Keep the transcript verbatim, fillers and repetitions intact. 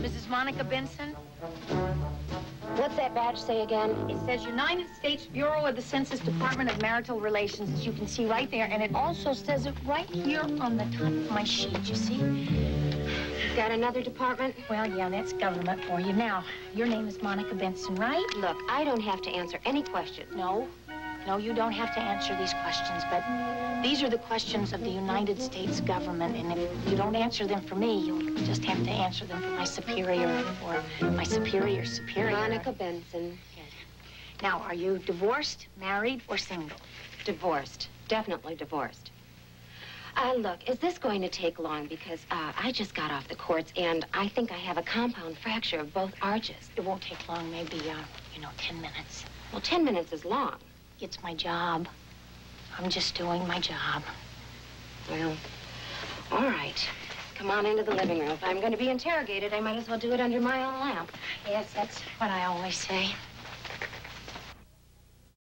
Missus Monica Benson? What's that badge say again? It says United States Bureau of the Census Department of Marital Relations, as you can see right there. And it also says it right here on the top of my sheet, you see? You've got another department? Well, yeah, that's government for you. Now, your name is Monica Benson, right? Look, I don't have to answer any questions. No. No, you don't have to answer these questions, but these are the questions of the United States government, and if you don't answer them for me, you'll just have to answer them for my superior or my superior superior. Monica Benson. Yes. Now, are you divorced, married, or single? Divorced. Definitely divorced. Uh, look, is this going to take long? Because uh, I just got off the courts, and I think I have a compound fracture of both arches. It won't take long, maybe, uh, you know, ten minutes. Well, ten minutes is long. It's my job. I'm just doing my job. Well, all right. Come on into the living room. If I'm going to be interrogated, I might as well do it under my own lamp. Yes, that's what I always say.